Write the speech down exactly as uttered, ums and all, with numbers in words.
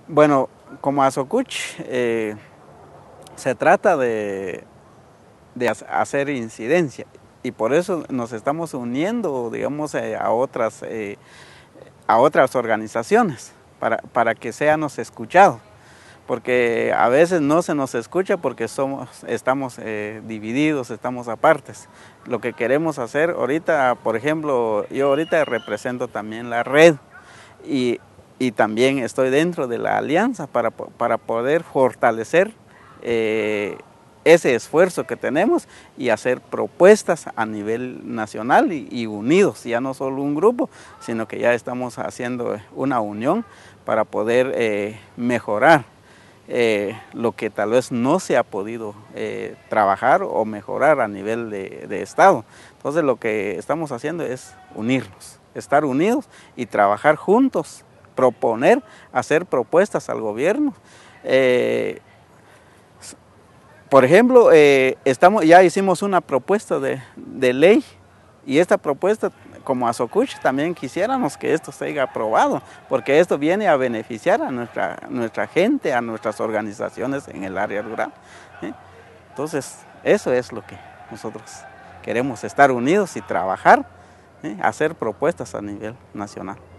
Bueno, como Azocuch, eh, se trata de, de hacer incidencia y por eso nos estamos uniendo, digamos, eh, a, otras, eh, a otras organizaciones para, para que seamos escuchados, porque a veces no se nos escucha porque somos, estamos eh, divididos, estamos apartes. Lo que queremos hacer ahorita, por ejemplo, yo ahorita represento también la red y, y también estoy dentro de la alianza para, para poder fortalecer eh, ese esfuerzo que tenemos y hacer propuestas a nivel nacional y, y unidos, ya no solo un grupo, sino que ya estamos haciendo una unión para poder eh, mejorar eh, lo que tal vez no se ha podido eh, trabajar o mejorar a nivel de, de Estado. Entonces lo que estamos haciendo es unirnos, estar unidos y trabajar juntos, proponer, hacer propuestas al gobierno. Eh, Por ejemplo, eh, estamos, ya hicimos una propuesta de, de ley y esta propuesta, como Azocuch, también quisiéramos que esto sea aprobado, porque esto viene a beneficiar a nuestra, nuestra gente, a nuestras organizaciones en el área rural, ¿eh? Entonces, eso es lo que nosotros queremos, estar unidos y trabajar, ¿eh? Hacer propuestas a nivel nacional.